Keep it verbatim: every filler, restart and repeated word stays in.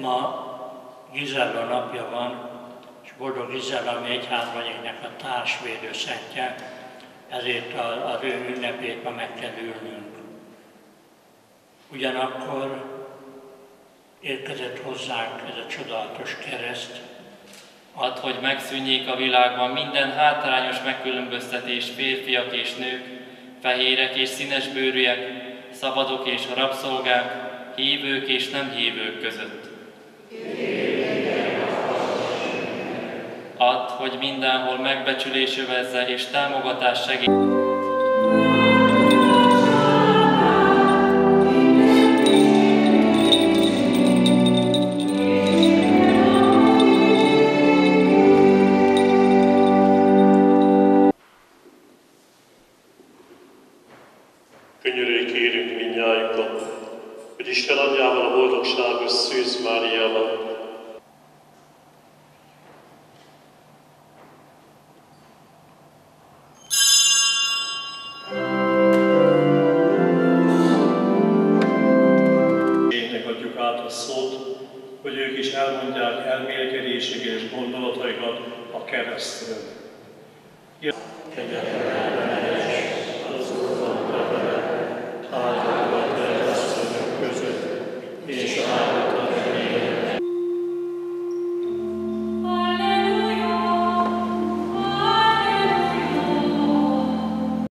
Ma Gizella napja van, és Boldog Gizella, ami egyházmegyéknek a társvédő szentje, ezért az ő ünnepét ma meg kell ülnünk. Ugyanakkor érkezett hozzánk ez a csodálatos kereszt. Add, hogy megszűnjék a világban minden hátrányos megkülönböztetés férfiak és nők, fehérek és színesbőrűek, szabadok és rabszolgák, hívők és nem hívők között. Add, hogy mindenhol megbecsülés övezze és támogatás segít. Könyörülj kérünk mindnyájunkon, hogy Isten anyjával, a boldogságos Szűz Máriával, adjuk át a szót, hogy ők is elmondják elmélkedésük és gondolataikat a keresztről.